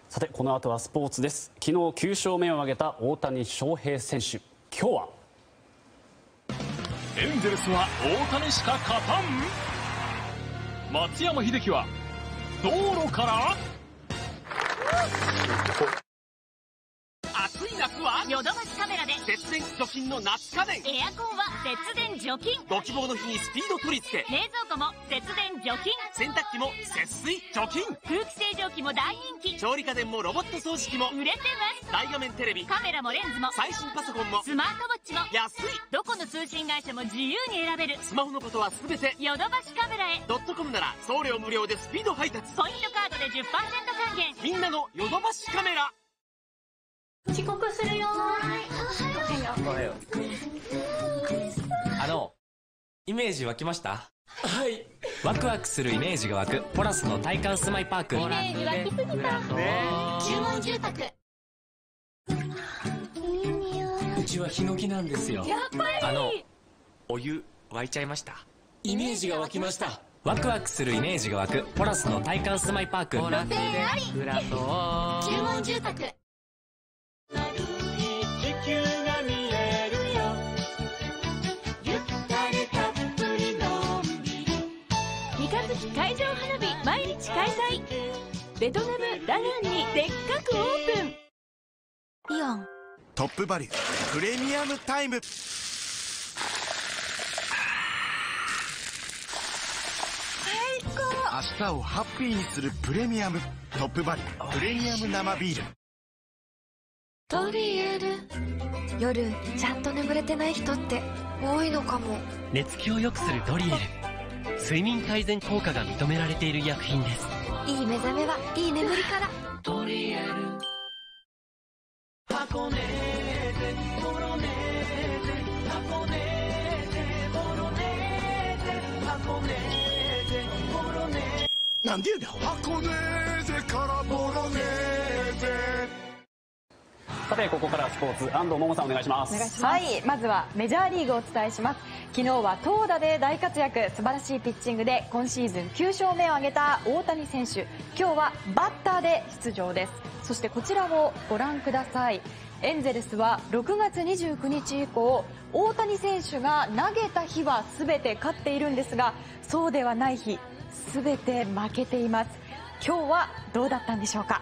さてこの後はスポーツです。昨日9勝目を挙げた大谷翔平選手、今日はエンゼルスは大谷しか勝たん。松山英樹は道路から暑い夏はヨドバシカメラで節電除菌の夏家電。 エアコンは節電除菌、 ご希望の日にスピード取り付け。 冷蔵庫も節電除菌、 洗濯機も節水除菌。 空気清浄機も大人気、 調理家電もロボット掃除機も売れてます。 大画面テレビ、 カメラもレンズも最新パソコンもスマートウォッチも安い。 どこの通信会社も自由に選べる。 スマホのことは全てヨドバシカメラへ。 .com なら送料無料でスピード配達。 ポイントカードで 10% 還元。 みんなのヨドバシカメラ。 遅刻するよ。 イメージ湧きました？ はい。 ワクワクするイメージが湧くポラスの体感住まいパーク。 イメージ湧きすぎた。注文住宅。 うちはヒノキなんですよ。 やっぱり。 お湯沸いちゃいました？ イメージが湧きました。 ワクワクするイメージが湧くポラスの体感住まいパーク。 露天あり。注文住宅。三日月海上花火毎日開催。ベトナムダナンにでっかくオープン。イオントップバリュープレミアムタイム。明日をハッピーにするプレミアムトップバリュープレミアム生ビール。 トリエル、夜ちゃんと眠れてない人って多いのかも。 寝つきを良くするドリエル、睡眠改善効果が認められている医薬品です。 いい目覚めはいい眠りから。 トリエル。 箱根でボロネで箱根でボロネで箱根でボロネ。 なんでやねん。箱根でからボロネで。 さてここからはスポーツ、安藤桃さんお願いします。 はい、まずはメジャーリーグをお伝えします。昨日は投打で大活躍、素晴らしいピッチングで今シーズン9勝目を挙げた大谷選手、今日はバッターで出場です。そしてこちらをご覧ください。エンゼルスは6月29日以降、大谷選手が投げた日は全て勝っているんですが、そうではない日全て負けています。今日はどうだったんでしょうか。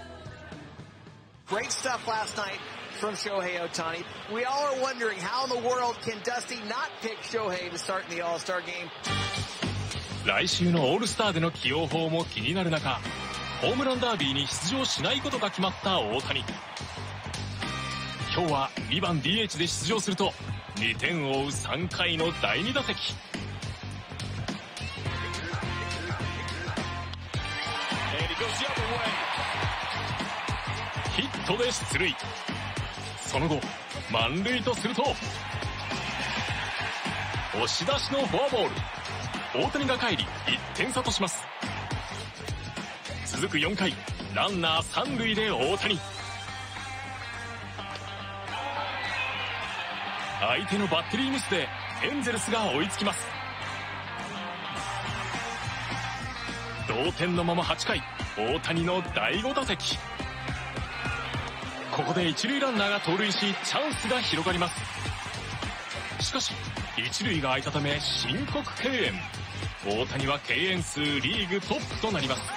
Great stuff last night from Shohei Ohtani. We all are wondering how in the world can Dusty not pick Shohei to start in the All-Star game. 来週のオールスターでの起用法も気になる中、ホームランダービーに出場しないことが決まった大谷。今日は2番 DH で出場すると2点を追う3回の第2打席。ヒットで出塁。その後満塁とすると押し出しのフォアボール。大谷が帰り1点差とします。続く4回、ランナー3塁で大谷。相手のバッテリーミスでエンゼルスが追いつきます。同点のまま8回、大谷の第5打席。ここで一塁ランナーが盗塁し、チャンスが広がります。しかし一塁が空いたため申告敬遠。大谷は敬遠数リーグトップとなります。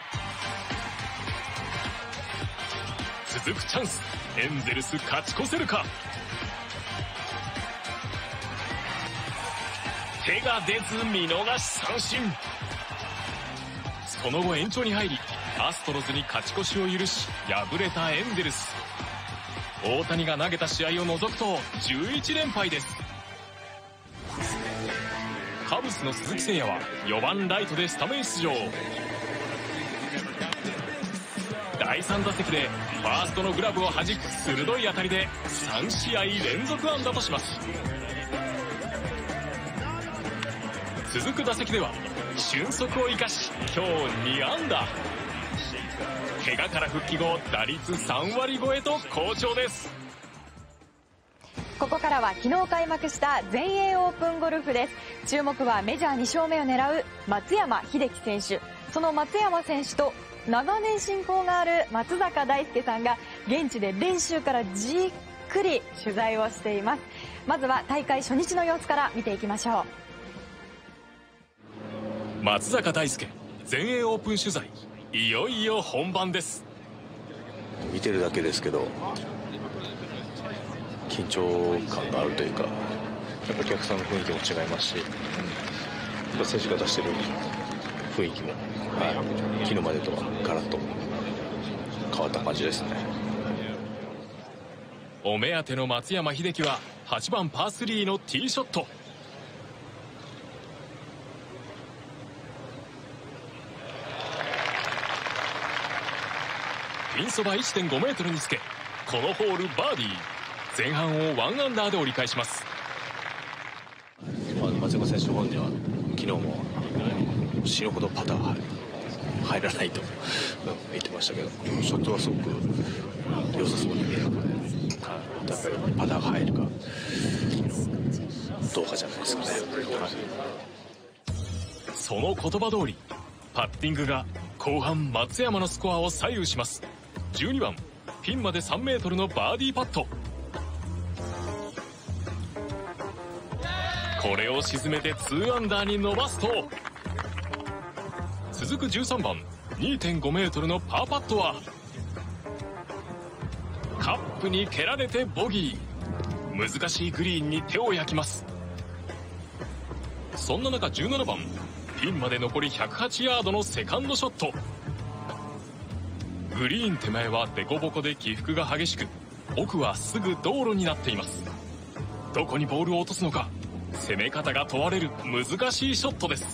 続くチャンス、エンゼルス勝ち越せるか。手が出ず見逃し三振。その後延長に入り、アストロズに勝ち越しを許し敗れたエンゼルス。大谷が投げた試合を除くと11連敗です。カブスの鈴木誠也は4番ライトでスタメン出場。第3打席でファーストのグラブを弾く鋭い当たりで3試合連続安打とします。続く打席では俊足を生かし今日2安打。怪我から復帰後打率3割超えと好調です。 ここからは昨日開幕した全英オープンゴルフです。注目はメジャー2勝目を狙う松山英樹選手。その松山選手と長年親交がある松坂大輔さんが現地で練習からじっくり取材をしています。まずは大会初日の様子から見ていきましょう。松坂大輔全英オープン取材、いよいよ本番です。 見てるだけですけど緊張感があるというか、やっぱお客さんの雰囲気も違いますし、選手が出してる雰囲気も、昨日までとはガラッと変わった感じですね。 お目当ての松山英樹は8番パー3のティーショット。ピンそば 1.5 メートルにつけ、このホールバーディー。前半を1アンダーで折り返します。 松山選手本人は昨日も死ぬほどパターが入らないと言ってましたけど、ショットはすごく良さそうに見えるので、やっぱりパターが入るかどうかじゃないですかね。 その言葉通り、パッティングが後半松山のスコアを左右します。12番ピンまで3メートルのバーディーパット。これを沈めて2アンダーに伸ばすと、続く13番 2.5 メートルのパーパットはカップに蹴られてボギー。難しいグリーンに手を焼きます。そんな中17番ピンまで残り108ヤードのセカンドショット。グリーン手前はデコボコで起伏が激しく、奥はすぐ道路になっています。どこにボールを落とすのか、攻め方が問われる難しいショットです。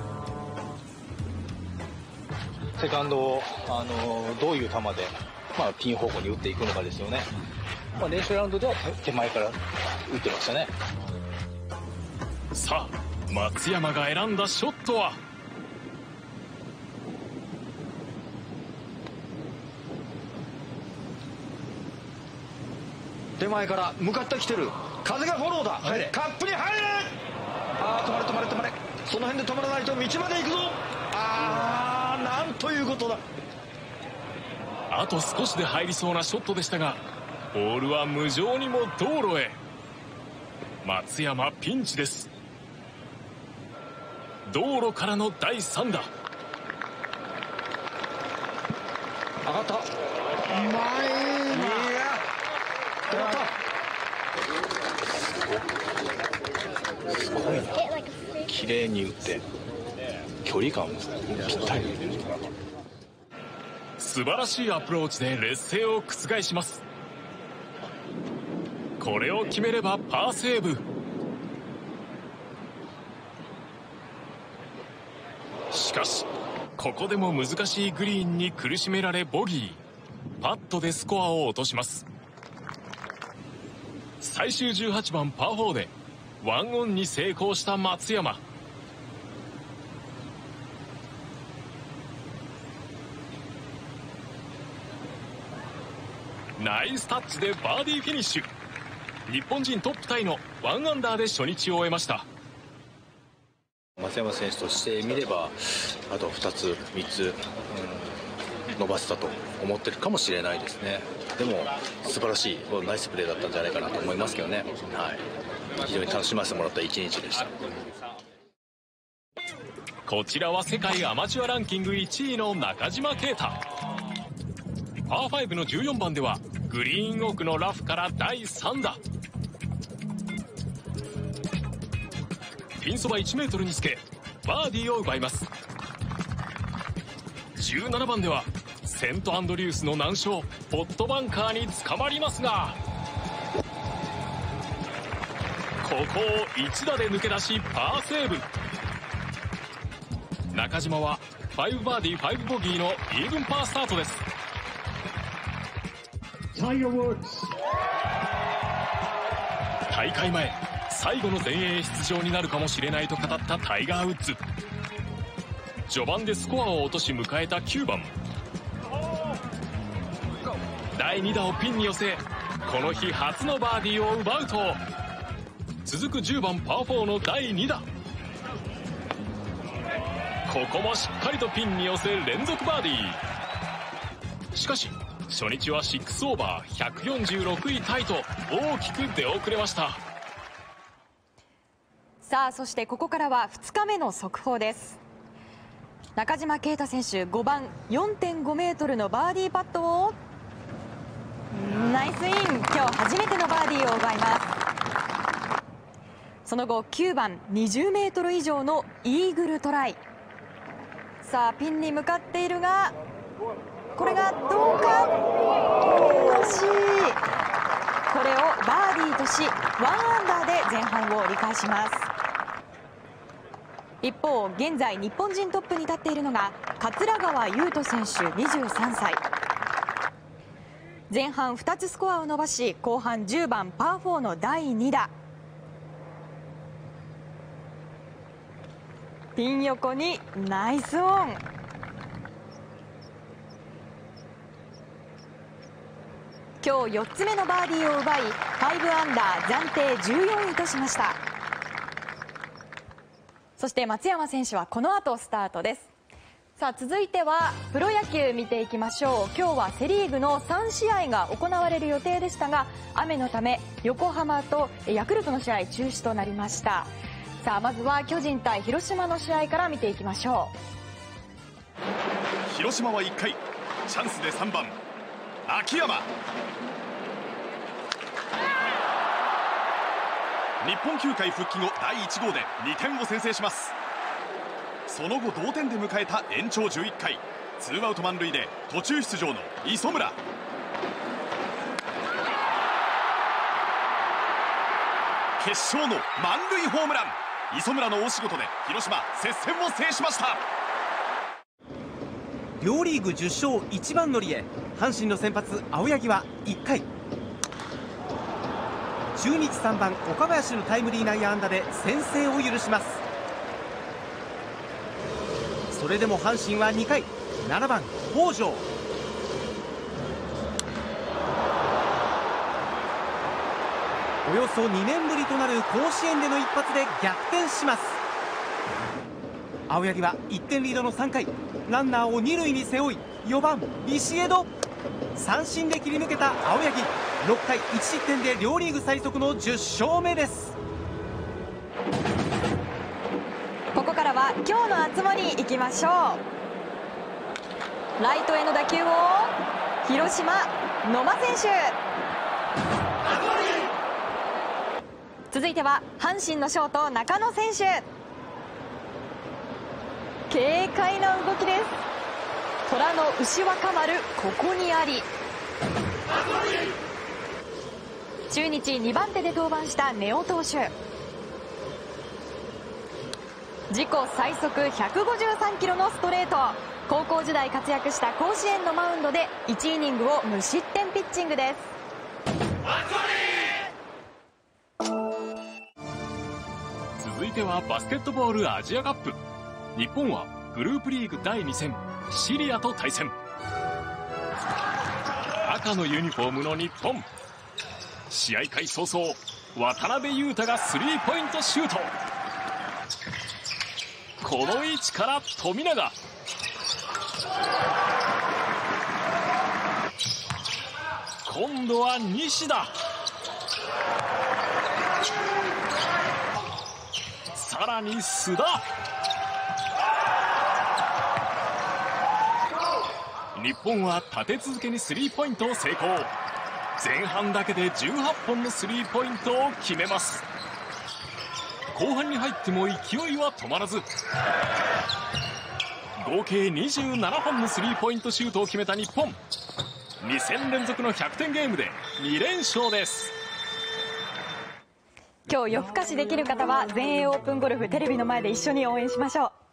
セカンドをどういう球で、ピン方向に打っていくのかですよね。練習ラウンドでは手前から打ってましたね。 さあ松山が選んだショットは。 手前から向かってきてる。風がフォローだ。カップに入る。止まれ止まれ止まれ。その辺で止まらないと道まで行くぞ。なんということだ。 あと少しで入りそうなショットでしたが、ボールは無情にも道路へ。松山ピンチです。道路からの第3打。 上がった。前に止まった。 すごいな。綺麗に打って距離感もぴったり。 素晴らしいアプローチで劣勢を覆します。これを決めればパーセーブ。しかしここでも難しいグリーンに苦しめられボギー。パットでスコアを落とします。最終18番パー4で1オンに成功した松山。ナイスタッチでバーディーフィニッシュ。日本人トップタイの1アンダーで初日を終えました。 松山選手として見ればあと2つ3つ、伸ばせたと思ってるかもしれないですね。でも素晴らしいナイスプレーだったんじゃないかなと思いますけどね。非常に楽しませてもらった一日でした。 こちらは世界アマチュアランキング1位の中島啓太。パー5の14番ではグリーン奥のラフから第3打。ピンそば1メートルにつけバーディーを奪います。17番ではセントアンドリュースの難所ポットバンカーに捕まりますが、ここを1打で抜け出しパーセーブ。中島は5バーディー5ボギーのイーブンパースタートです。大会前最後の全英出場になるかもしれないと語ったタイガー・ウッズ。序盤でスコアを落とし迎えた9番。第2打をピンに寄せ、この日初のバーディーを奪うと、続く10番パー4の第2打。 ここもしっかりとピンに寄せ連続バーディー。しかし初日は6オーバー146位タイと大きく出遅れました。 さあそしてここからは2日目の速報です。中島啓太選手5番 4.5 メートルのバーディーパットをナイスイン。今日初めてのバーディーを奪います。その後9番20メートル以上のイーグルトライ。さあピンに向かっているがこれがどうか惜しい。これをバーディーとし1アンダーで前半を折り返します。一方現在日本人トップに立っているのが桂川有人選手23歳。前半2つスコアを伸ばし後半10番パー4の第2打。ピン横にナイスオン。今日4つ目のバーディーを奪い5アンダー暫定14位としました。そして松山選手はこの後スタートです。さあ続いてはプロ野球見ていきましょう。今日はセ・リーグの3試合が行われる予定でしたが雨のため横浜とヤクルトの試合中止となりました。さあまずは巨人対広島の試合から見ていきましょう。広島は1回チャンスで3番秋山。日本球界復帰後第1号で2点を先制します。その後同点で迎えた延長11回2アウト満塁で途中出場の磯村。決勝の満塁ホームラン。磯村の大仕事で広島接戦を制しました。 両リーグ10勝一番乗りへ阪神の先発青柳は1回中日3番岡林のタイムリー内野安打で先制を許します。それでも阪神は2回7番北條。およそ2年ぶりとなる甲子園での一発で逆転します。青柳は1点リードの3回ランナーを2塁に背負い4番ビシエド。三振で切り抜けた青柳6回1失点で両リーグ最速の10勝目です。 ここからは今日の熱盛いきましょう。ライトへの打球を広島野間選手。続いては阪神のショート中野選手。軽快な動きです。虎の牛若丸ここにあり。中日2番手で登板した根尾投手。自己最速153キロのストレート。高校時代活躍した甲子園のマウンドで1イニングを無失点ピッチングです。 続いてはバスケットボールアジアカップ。日本はグループリーグ第2戦シリアと対戦。赤のユニフォームの日本。試合開始早々渡邊雄太がスリーポイントシュート。この位置から富永。今度は西田。さらに須田。日本は立て続けにスリーポイントを成功。前半だけで18本のスリーポイントを決めます。後半に入っても勢いは止まらず合計27本のスリーポイントシュートを決めた日本。2戦連続の100点ゲームで2連勝です。 今日夜更かしできる方は全英オープンゴルフテレビの前で一緒に応援しましょう。